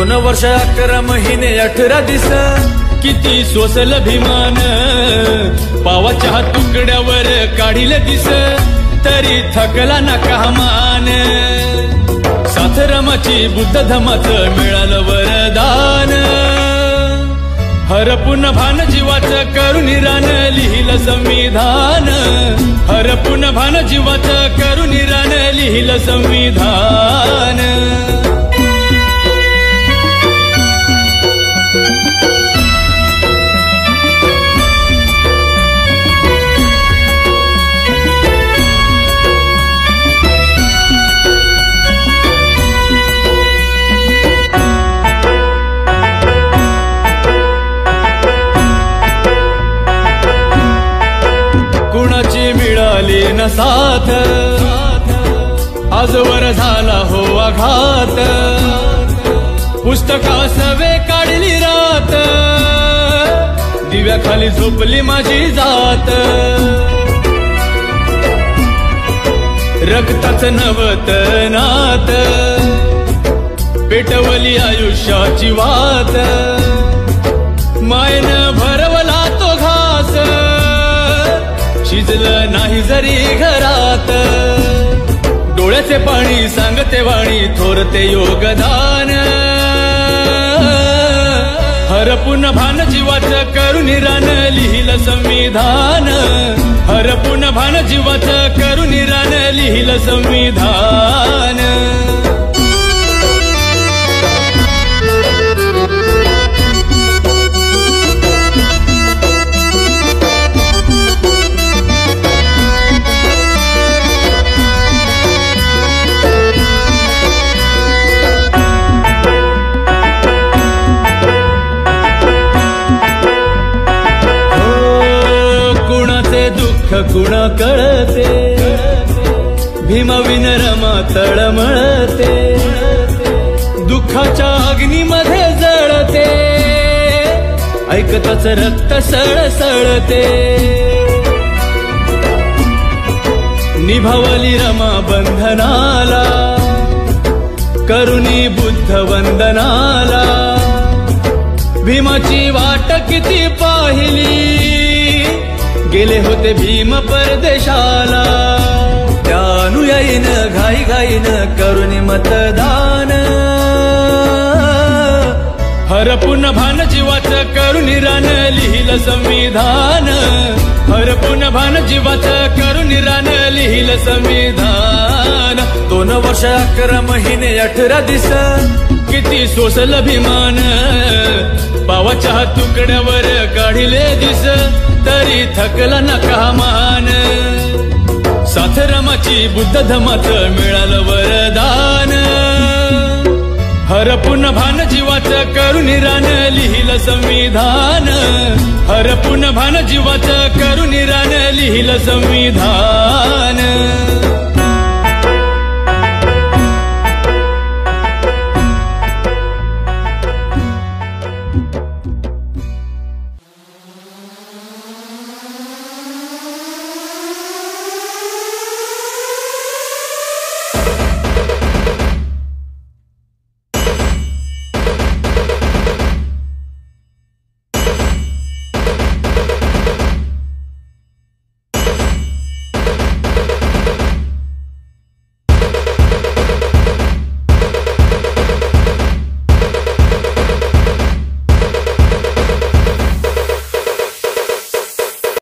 2 वर्ष 11 महिने 18 दिस किती सोसल भीमान पावाच्या तुकड्यावर काढिले दिस तरी थकला ना कामान साथरमाची बुद्ध धमाचं मिळालं वरदान हरपुन भान जीवाचं करून रान लिहिलं संविधान हरपुन भान जीवाचं करून रान लिहिलं संविधान मिळाली न साथ आजवर झाला हो आघात पुस्तका सवे काढली रात दिव्याखाली झोपली माझी जात रक्ताचं नवत नात पेटवली आयुष्याची वात मायनं भरवला तो घास शिजलं नाही जरी घरात डोळ्याचे पाणी सांगते वाणी थोरते योगदान हरपुन भान जीवाचं करून रान लिहिलं संविधान हरपुन भान जीवाचं करून रान लिहिलं संविधान कुणा कळते भीमविन रमा तळमळते दुःखाच्या अग्नीमध्ये जळते ऐकताच रक्त सळसळते निभावली रमा बंधनाला करुणी बुद्ध वंदनाला भीमाची वाट किती पाहिली गेले होते भीम परदेशाला त्या अनुयायीनं घाई घाईनं करुणी मतदान हरपुन भान जीवाचं करून रान लिहिलं संविधान हरपुन भान जीवाचं करून रान लिहिलं संविधान 2 वर्ष 11 महिने 18 दिस किती सोसल भीमान पावाच्या तुकड्यावर काढिले दिस तरी थकला ना कामान साथरमाची बुद्ध धमाचं मिळालं वरदान हरपुन भान जीवाचं करून रान लिहिलं संविधान हरपुन भान जीवाचं करून रान लिहिलं संविधान